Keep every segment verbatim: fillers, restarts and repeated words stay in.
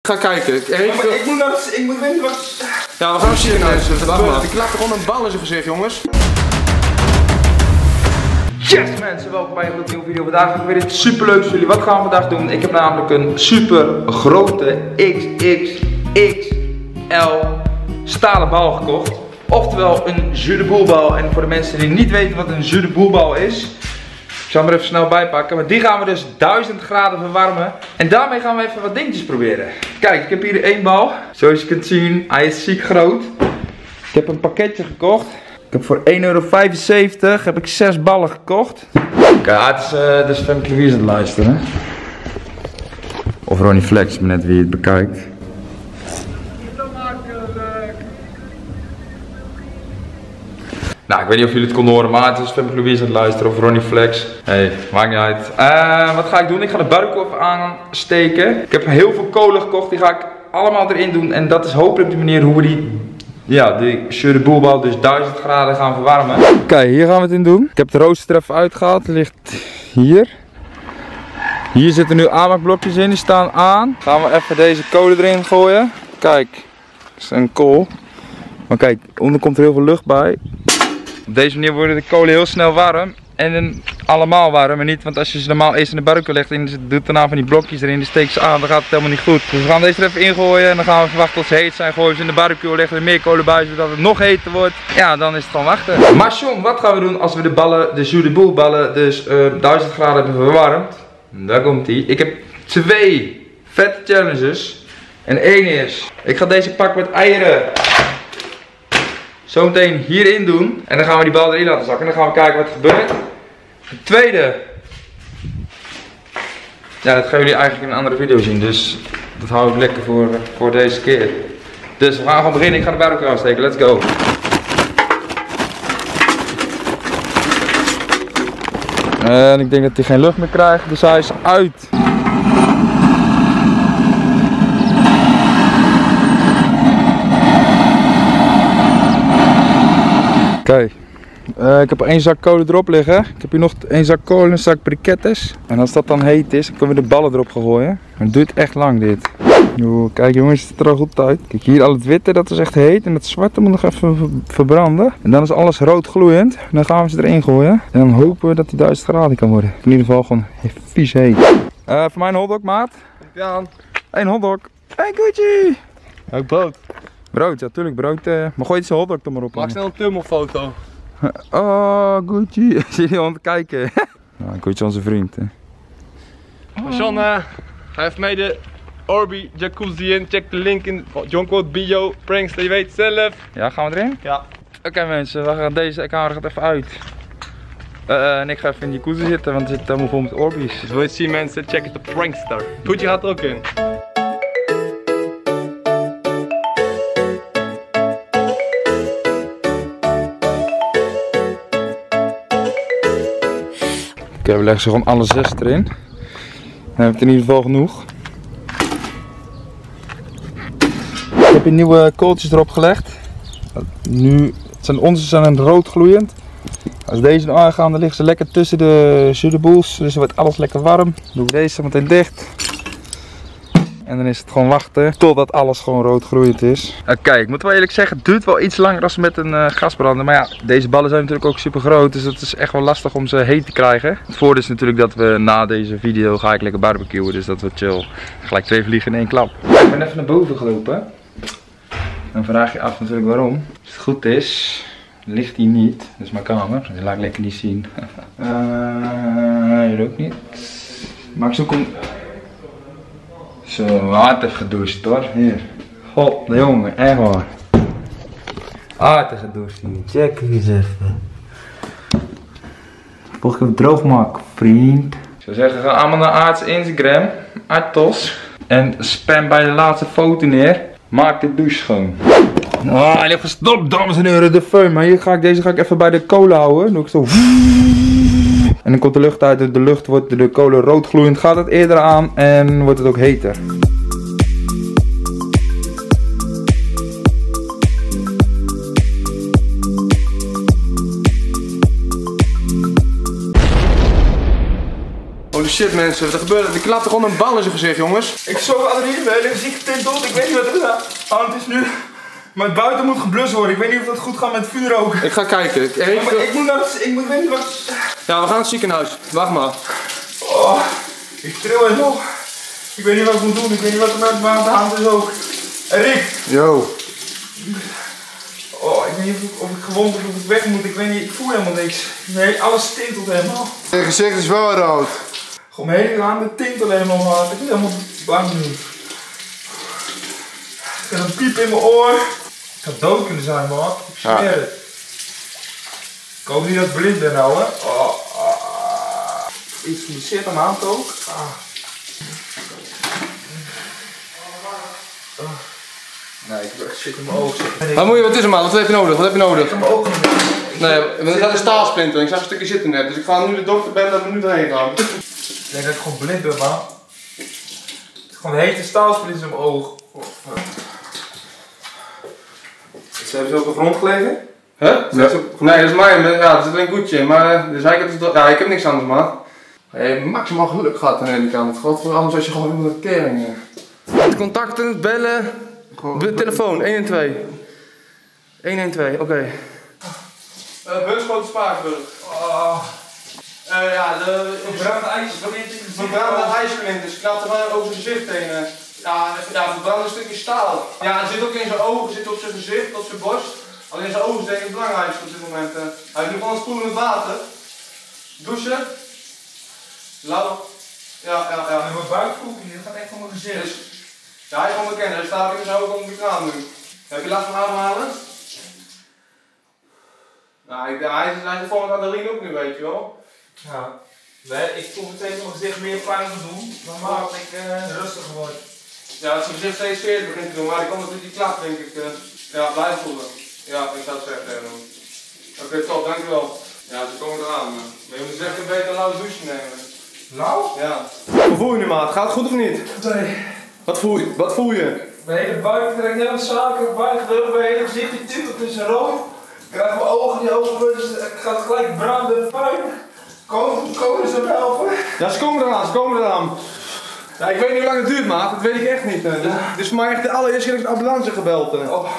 ga kijken. Ik, ja, maar ik moet naar de... Ik moet weten wat... Ja, we gaan zien. Nou, ik laat er gewoon een bal in zijn gezicht, jongens. Yes mensen, welkom bij een nieuwe video. Vandaag heb ik weer iets super leuks voor jullie. Wat gaan we vandaag doen? Ik heb namelijk een super grote X X X L stalen bal gekocht. Oftewel een jeu de boule bal. En voor de mensen die niet weten wat een jeu de boule bal is, ik zal hem er even snel bij pakken. Maar die gaan we dus duizend graden verwarmen. En daarmee gaan we even wat dingetjes proberen. Kijk, ik heb hier één bal. Zoals je kunt zien, hij is ziek groot. Ik heb een pakketje gekocht. Ik heb voor één euro vijfenzeventig heb ik zes ballen gekocht. Kijk, het is uh, dus Femke Louise aan het luisteren. Of Ronnie Flex, maar net wie het bekijkt. Nou, ik weet niet of jullie het konden horen, maar het is Femke Louise aan het luisteren of Ronnie Flex. Hey, maakt niet uit. Uh, wat ga ik doen? Ik ga de barbecue aansteken. Ik heb heel veel kolen gekocht, die ga ik allemaal erin doen. En dat is hopelijk de manier hoe we die... Ja, de jeu de boule bal dus duizend graden gaan verwarmen. Kijk, hier gaan we het in doen. Ik heb de rooster er even uitgehaald. Het ligt hier. Hier zitten nu aanmaakblokjes in. Die staan aan. Gaan we even deze kolen erin gooien. Kijk, dat is een kool. Maar kijk, onder komt er heel veel lucht bij. Op deze manier worden de kolen heel snel warm. En dan allemaal warm, maar niet, want als je ze normaal eerst in de barbecue legt en je doet daarna van die blokjes erin, die steekt ze aan, dan gaat het helemaal niet goed. Dus we gaan deze er even ingooien en dan gaan we verwachten tot ze heet zijn. Gooien ze in de barbecue, leggen er meer kolen bij, zodat het nog heter wordt. Ja, dan is het gewoon wachten. Maar John, wat gaan we doen als we de ballen, de jeu de boule ballen, dus uh, duizend graden hebben verwarmd? Daar komt ie. Ik heb twee vette challenges. En één is, ik ga deze pak met eieren zo meteen hierin doen. En dan gaan we die bal erin laten zakken en dan gaan we kijken wat er gebeurt. De tweede, ja, dat gaan jullie eigenlijk in een andere video zien, dus dat hou ik lekker voor, voor deze keer. Dus we gaan gewoon beginnen, ik ga de barbecue aansteken, let's go. En ik denk dat hij geen lucht meer krijgt, dus hij is uit. Kijk. Uh, ik heb één zak kolen erop liggen. Ik heb hier nog één zak kolen en een zak brikettes. En als dat dan heet is, dan kunnen we de ballen erop gaan gooien. Maar het duurt echt lang dit. Yo, kijk jongens, het ziet er al goed uit. Kijk hier al het witte, dat is echt heet. En het zwarte moet nog even verbranden. En dan is alles rood gloeiend. En dan gaan we ze erin gooien. En dan hopen we dat die duizend graden kan worden. In ieder geval gewoon vies heet. Uh, voor mij een hotdog, maat. Ja, aan. Eén hotdog. Hey Gucci. Ook brood. Brood, ja tuurlijk brood. Uh, maar gooi die hotdog er maar op. Maak snel een tunnelfoto. Oh, Gucci. Zie je aan het kijken? Nou, Gucci onze vriend. Hè. Oh. John, uh, ga even mee de Orbi Jacuzzi in. Check de link in John Quote bio. Prankster, je weet zelf. Ja, gaan we erin? Ja. Oké okay, mensen, we gaan deze camera gaat even uit. Uh, uh, en ik ga even in die jacuzzi zitten, want het zit helemaal vol met Orbi's. Dus wil je het zien mensen, check het op Prankster. Gucci gaat er ook in. Oké, we leggen ze gewoon alle zes erin. Dan hebben we het in ieder geval genoeg. Ik heb hier nieuwe kooltjes erop gelegd. Nu, het zijn onze zijn rood gloeiend. Als deze nou aangaan, dan liggen ze lekker tussen de jeu de boules. Dus dan wordt alles lekker warm. Dan doen we deze meteen dicht. En dan is het gewoon wachten totdat alles gewoon rood gloeiend is. Oké, okay, ik moet wel eerlijk zeggen, het duurt wel iets langer dan met een uh, gasbrander. Maar ja, deze ballen zijn natuurlijk ook super groot. Dus het is echt wel lastig om ze heet te krijgen. Het voordeel is natuurlijk dat we na deze video ga ik lekker barbecuen. Dus dat wordt chill. Gelijk twee vliegen in één klap. Ik ben even naar boven gelopen. Dan vraag je af natuurlijk waarom. Als het goed is, ligt hij niet. Dat is mijn kamer. Dat laat ik lekker niet zien. uh, hier ook niet. Maar ik zoek hem... Zo, hard even gedoucht hoor. Hier. God, de jongen, echt waar. Hard even gedoucht hier. Check eens even. Volg ik hem droog maken, vriend. Ik zou zeggen, ga allemaal naar Aarts Instagram. Aartos. En spam bij de laatste foto neer. Maak de douche schoon. Ah, hij ligt verstopt, dames en heren, de föhn. Maar hier ga ik, deze ga ik even bij de kolen houden. Dan doe ik zo. En dan komt de lucht uit, de lucht wordt de kolen rood gloeiend, gaat het eerder aan en wordt het ook heter. shit mensen, wat er gebeurt? Ik klapte gewoon een bal in zijn gezicht jongens. Ik zo adrenaline, mijn hele gezicht tintelt. Ik weet niet wat er aan het is nu. Maar het buiten moet geblust worden. Ik weet niet of dat goed gaat met vuurrook. Ik ga kijken. Ik, ja, maar ik moet naar het, ik moet, weet niet wat... Ja, we gaan naar het ziekenhuis. Wacht maar. Oh, ik tril helemaal. Ik weet niet wat ik moet doen. Ik weet niet wat er met mijn hand is ook. En Rick. Yo. Oh, ik weet niet of ik, of ik gewond of ik weg moet. Ik weet niet, ik voel helemaal niks. Nee, alles tintelt helemaal. Je gezicht is wel rood. Gewoon mijn hele handen tintelen helemaal hard. Ik ben helemaal bang nu. Ik heb een piep in mijn oor. Ik had dood kunnen zijn, man. Ik zweer het. Ja. Ik hoop niet dat ik blind ben nou, hè. Oh, oh. Iets geblesseerd aan mijn hand ook. Ah. Oh. Nee, ik heb echt shit in mijn ogen zitten. Wat, moet je, wat is er man? Wat heb je nodig? Wat heb je nodig? Ik heb mijn ogen niet. Nee, er staat een staalsplinter. Ik zag een stukje zitten net. Dus ik ga nu de dokter bellen dat we nu erheen gaan. Ik denk dat ik gewoon blind ben, man. Het is gewoon een hete staalsplinters in mijn oog. Oh, Ze hebben ze op de grond gelegen? Huh? Ja. Nee, dat is mij. Ja, dat is alleen goedje. Maar dus hij heeft, ja, ik heb niks anders, man. Je hebt maximaal geluk gehad aan die kant. God, anders was je gewoon helemaal de tering. Contacten, bellen. De telefoon, één en twee. één en twee, oké. Okay. Uh, Bunschoten Spakenburg. Oh. Uh, ja, de verbrande ijsklinters. Verbrande ijsklinters. Ik knapte maar over zijn gezicht heen. Ja, ja, verbrande stukje staal. Ja, het zit ook in zijn ogen, zit op zijn gezicht, op zijn borst. Alleen zijn ogen is denk ik het belangrijkste op dit moment. Hij doet gewoon spoelen met water. Douchen. Lauw. Ja, ja, ja. En mijn buikvoeltje, dat gaat echt van mijn gezicht. Ja, hij is gewoon bekend. Hij staat in zijn ogen onder de kraan nu. Heb je last van ademhalen? Nou, ik, hij is, hij is vol met adrenaline ook nu, weet je wel. Ja. Nee, ik voel meteen mijn gezicht meer pijn te doen. Normaal dat ik uh, rustiger word. Ja, het zijn gezicht steeds veertig begint te doen, maar ik kom natuurlijk die klap, denk ik. Uh, ja, blijf voelen. Ja, ik zou het zeggen tegen hem. Oké, okay, top, dankjewel. Ja, ze komen eraan. Uh. Maar je moet echt een beter lauw douche nemen. Lauw? Ja. Hoe voel je nu, maat? Gaat het goed of niet? Nee. Wat voel je? Wat voel je? Mijn hele buik trekt helemaal zaken, mijn buik gedrukt, mijn hele gezicht die tintelt tussen rood. Ik krijg mijn ogen, die ogen, dus ik ga gelijk branden, pijn. Komen, komen ze me helpen? Ja, ze komen eraan, ze komen eraan. Ja, ik weet niet hoe lang het duurt, maat, dat weet ik echt niet. Dit ja. is voor mij echt de allereerste keer dat ik de ambulance gebeld. Oh.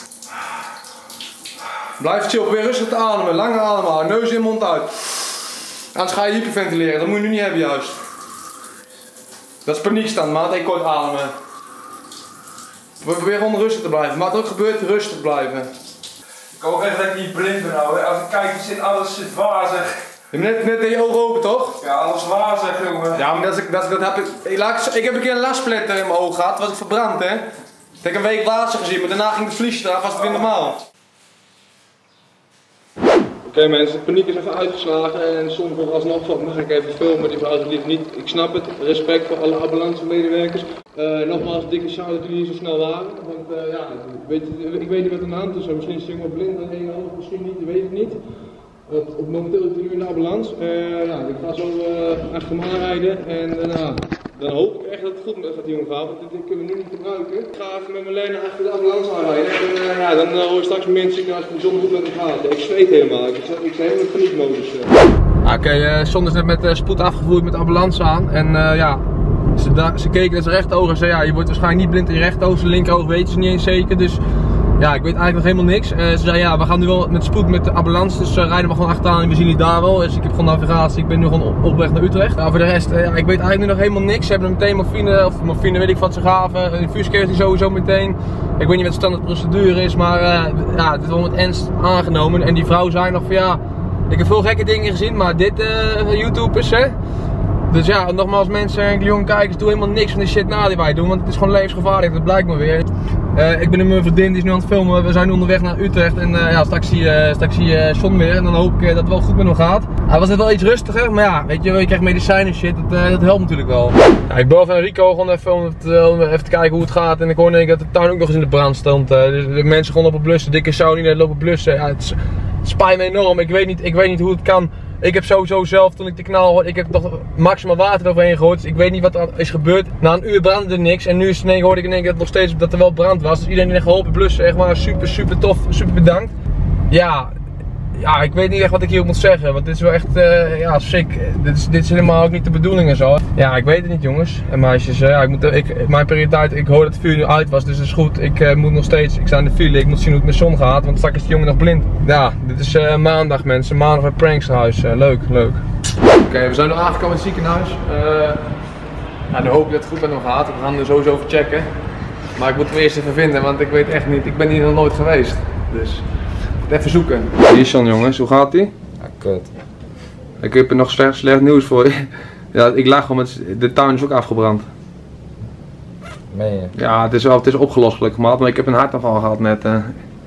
Blijf chill, probeer rustig te ademen, lange ademhalen, neus in, mond uit. Anders ga je hyperventileren, dat moet je nu niet hebben juist. Dat is paniekstand, maat, ik kort ademen. Probeer gewoon rustig te blijven, maar wat ook gebeurt, rustig blijven. Ik hoop echt dat ik niet blind ben nou, hè. Als ik kijk, zit alles zit wazig. Je hebt net, net in je ogen open, toch? Ja, alles wazig, jongen. Ja, maar dat, is, dat, dat heb ik, ik... Ik heb een keer een lassplinter in mijn oog gehad, was ik verbrand, hè. Ik heb een week later gezien, maar daarna ging het vliesje eraf, was het weer normaal. Oké okay, mensen, de paniek is even uitgeslagen en soms nog alsnog van, mag ik even filmen, die vrouw lief niet. Ik snap het, respect voor alle ambulance medewerkers. Uh, nogmaals, dikke shout dat jullie zo snel waren, want uh, ja, weet, ik weet niet wat er aan de hand is, misschien is hij helemaal blind aan één oog, misschien niet, ik weet het niet. Op, op momenteel zit hij nu in de ambulance, uh, ja, ik ga zo uh, achter hem aanrijden en uh, nou, dan hoop ik echt dat het goed met die jongen gaat, want dit kunnen we nu niet gebruiken. Ik ga even met mijn Lena achter de ambulance aanrijden en uh, ja, dan uh, hoor je straks mensen zien als het bijzonder goed met hem gaat. Ik zweet helemaal, ik sta helemaal in paniekmodus. Uh. Oké, okay, uh, John is net met uh, spoed afgevoerd met de ambulance aan en uh, ja, ze, ze keken naar zijn rechteroog en zeiden ja, je wordt waarschijnlijk niet blind in je rechteroog, zijn linkeroog weten ze niet eens zeker, dus... Ja, ik weet eigenlijk nog helemaal niks. Uh, ze zei ja, we gaan nu wel met spoed met de ambulance, dus uh, rijden we gewoon achteraan en we zien die daar wel. Dus ik heb gewoon navigatie, ik ben nu gewoon op, op weg naar Utrecht. Nou, voor de rest, uh, ja, ik weet eigenlijk nu nog helemaal niks. Ze hebben meteen morfine, of morfine weet ik wat ze gaven. Een infuuskeer is die sowieso meteen. Ik weet niet wat de standaard procedure is, maar uh, ja, het is wel met ernst aangenomen. En die vrouw zei nog van ja, ik heb veel gekke dingen gezien, maar dit uh, YouTube is hè. Dus ja, nogmaals mensen en jonge kijkers, doe helemaal niks van die shit na die wij doen, want het is gewoon levensgevaarlijk, dat blijkt maar weer. Uh, ik ben nu mijn vriendin, die is nu aan het filmen, we zijn nu onderweg naar Utrecht en uh, ja, straks zie je straks zie je John weer en dan hoop ik uh, dat het wel goed met hem gaat. Hij was net wel iets rustiger, maar ja, weet je, je krijgt medicijnen en shit, dat, uh, dat helpt natuurlijk wel. Ja, ik bel van Rico gewoon even om te, uh, even te kijken hoe het gaat en ik hoorde dat de tuin ook nog eens in de brand stond. Uh, dus de mensen gewoon op het blussen, dikke zou niet lopen blussen. Ja, het, het spijt me enorm, ik weet, niet, ik weet niet hoe het kan. Ik heb sowieso zelf, toen ik de knal hoorde, ik heb toch maximaal water eroverheen gegooid. Dus ik weet niet wat er is gebeurd. Na een uur brandde er niks. En nu is het hoorde ik in één keer dat, nog steeds, dat er wel brand was. Dus iedereen die heeft geholpen blussen, echt maar super, super tof, super bedankt. Ja, Ja, ik weet niet echt wat ik hier moet zeggen, want dit is wel echt, uh, ja, sick. Dit is, dit is helemaal ook niet de bedoeling en zo. Ja, ik weet het niet, jongens en meisjes. Uh, ja, ik moet, ik, mijn prioriteit, ik hoor dat het vuur nu uit was, dus dat is goed. Ik uh, moet nog steeds, ik sta in de file, ik moet zien hoe het met zon gaat, want straks is die jongen nog blind. Ja, dit is uh, maandag, mensen. Maandag bij Prankshuis. Uh, leuk, leuk. Oké, okay, we zijn nog aangekomen in het ziekenhuis. Uh, nou, dan hoop ik dat het goed met hem gaat. We gaan er sowieso over checken. Maar ik moet hem eerst even vinden, want ik weet echt niet, ik ben hier nog nooit geweest. Dus even zoeken. Hier is Jan, jongens, hoe gaat ie? Ja, kut. Ik heb er nog slecht, slecht nieuws voor je. Ja, ik lag gewoon met, de tuin is ook afgebrand. Meen je? Ja, het is, wel, het is opgelost gelukkig, maat, maar ik heb een hartaanval gehad net. Uh.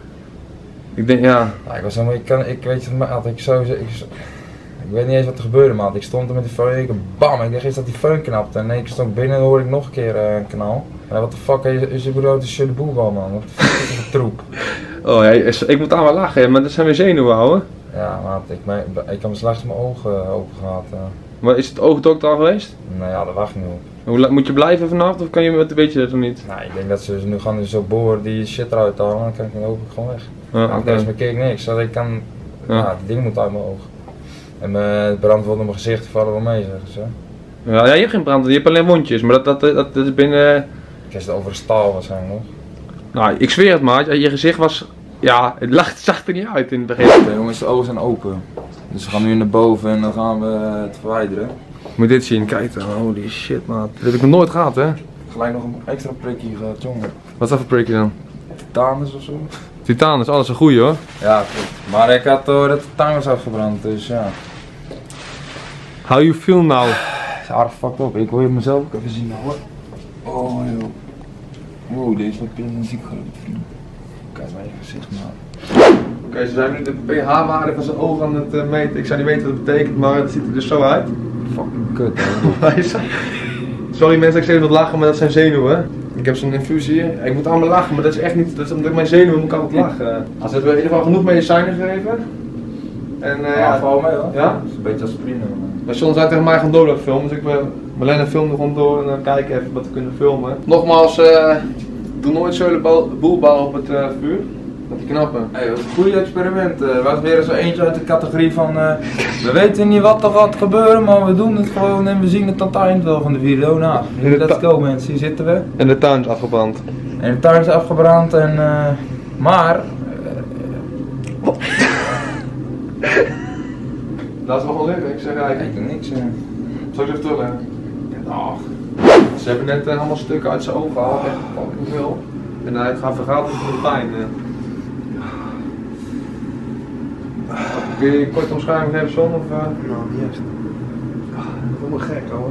Ik denk, ja. Ja, ik was helemaal, ik, kan, ik weet het, maat, ik zo, ik, ik weet niet eens wat er gebeurde, maat. Ik stond er met die föhn, bam, ik dacht eens dat die föhn knapte. En nee, ik stond binnen en dan hoorde ik nog een keer uh, een kanaal. Ja, wat de fuck is, is je broer de shit de boelbal, man. Wat de fuck is een troep. Oh ja, ik moet aan wel lachen, maar dat zijn weer zenuwen, ouwe. Ja, maat, ik, ik heb slechts mijn ogen open gehad. Uh. Maar is het oogdokter al geweest? Nou ja, daar wacht ik niet op. Hoe moet je blijven vanavond of kan je, weet je dat nog niet? Nou, ik denk dat ze nu gaan zo boren die shit eruit halen, dan kan ik dan hoop ik gewoon weg. Ja, nou, okay. Deze keer niks, dat ik kan, ja. Ja, die ding moet uit mijn oog. En mijn brandwonden in mijn gezicht vallen wel mee, zeggen ze. Ja, ja, je hebt geen brand, je hebt alleen wondjes, maar dat, dat, dat, dat is binnen... Ik is het over de staal waarschijnlijk nog. Nou, ik zweer het maar, je gezicht was... Ja, het lag, zag er niet uit in het begin. Ja, jongens, de ogen zijn open. Dus we gaan nu naar boven en dan gaan we het verwijderen. Moet dit zien, kijk dan, holy shit maat. Dat heb ik nog nooit gehad, hè? Gelijk nog een extra prikje gehad, jongen. Wat is dat voor prikje dan? Titanus of zo. Titanus, alles een goeie hoor. Ja, goed. Maar ik had uh, dat de tuin was afgebrand, dus ja. How you feel now? Het is aardig fucked up. Ik wil je mezelf ook even zien hoor. Oh joh. Wow, deze wat muziek gelukt, vrienden. Kijk mijn gezicht maar. Oké, okay, ze zijn nu de pH-waarde van zijn ogen aan het uh, meten. Ik zou niet weten wat het betekent, maar het ziet er dus zo uit. Fucking kut hè. Sorry mensen, ik steeds wat lachen, maar dat zijn zenuwen. Ik heb zo'n infusie. Ik moet allemaal lachen, maar dat is echt niet, dat is omdat ik mijn zenuwen moet ik altijd lachen. Als we hebben in ieder geval genoeg medicijnen gegeven. En uh, ja, val mee hoor. Ja? Dat is een beetje aspirine. Maar John zei tegen mij gewoon door dat filmen, dus ik ben Marlene filmde gewoon door en dan kijken even wat we kunnen filmen. Nogmaals, uh, doe nooit zo'n boelbal op het uh, vuur. Dat die knappen. Hey, wat een goede experiment. Er uh, was weer zo eentje uit de categorie van uh, we weten niet wat er gaat gebeuren, maar we doen het gewoon en we zien het aan het eind wel van de video. Nou, let's go mensen, hier zitten we. En de tuin is afgebrand. En de tuin is afgebrand en uh, maar... Uh, Laat het wel gewoon liggen, ik zeg eigenlijk. Ik doe niks. Uh. Zal ik het even terugleggen? Ach. Ze hebben net uh, allemaal stukken uit zijn ogen gehaald, echt fucking veel. En hij gaat vergaat van de pijn. Uh. Kun je een korte omschrijving geven, Son? Of, uh? Nou, niet echt. Ah, dat is helemaal gek hoor.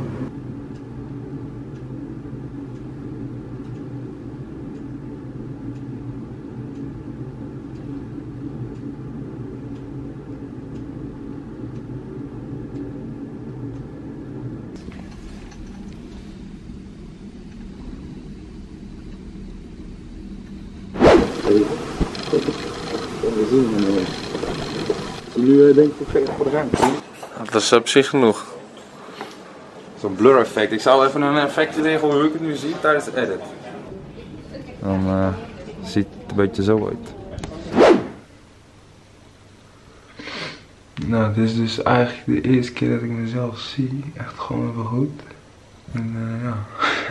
We zien hem nu. Nu uh, denk ik verder voor de ruimte. Dat is op zich genoeg. Zo'n blur effect. Ik zou even een effect erin gooien hoe ik het nu zie tijdens de edit. Dan uh, ziet het een beetje zo uit. Nou, dit is dus eigenlijk de eerste keer dat ik mezelf zie. Echt gewoon even goed. En uh, ja.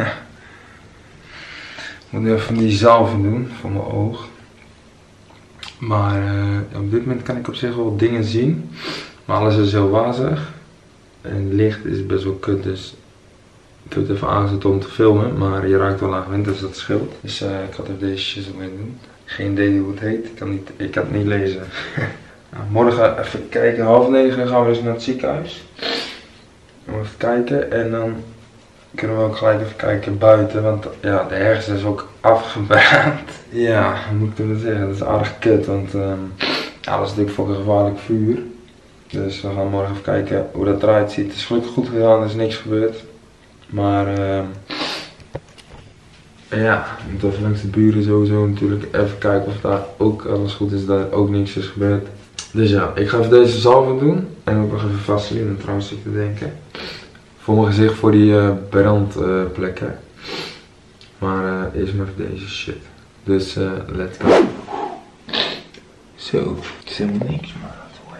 Ik moet nu even die zalven doen voor mijn oog. Maar uh, op dit moment kan ik op zich wel dingen zien. Maar alles is heel wazig. En het licht is best wel kut, dus ik heb het even aangezet om te filmen. Maar je raakt wel laag wind, dus dat scheelt. Dus uh, ik ga even deze shizzle mee doen. Geen idee hoe het heet, ik kan, niet, ik kan het niet lezen. Nou, morgen even kijken, half negen gaan we dus naar het ziekenhuis. Even kijken en dan kunnen we ook gelijk even kijken buiten, want ja, de hersenen is ook afgebrand. Ja, hoe moet ik dat zeggen? Dat is aardig kut, want um, ja, dat is natuurlijk fucking gevaarlijk vuur. Dus we gaan morgen even kijken hoe dat eruit ziet. Het is gelukkig goed gegaan, er is niks gebeurd. Maar um, ja, we moeten even langs de buren sowieso natuurlijk even kijken of daar ook alles goed is, dat er ook niks is gebeurd. Dus ja, ik ga even deze zalven doen en ook nog even vaseline trouwens zit te denken. Voor mijn gezicht voor die uh, brandplekken. Uh, maar uh, eerst maar even deze shit. Dus uh, let's go. Zo, het is helemaal niks maar.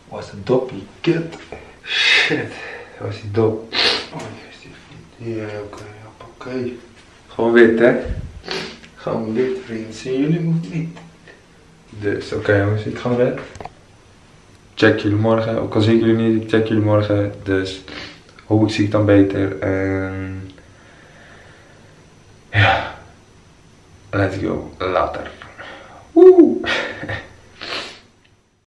Was een doppie, kut. Shit, was die dop. Oh, hier is die vriend. Ja, oké, okay, oké. Okay. Gewoon wit, hè? Gewoon wit, vriend. Zien jullie moet niet. Dus, oké okay, jongens, ik ga naar bed. Check jullie morgen. Ook al zie ik jullie niet, ik check jullie morgen. Dus, hopelijk zie ik dan beter. En... ja. Let's go. Later. Woe!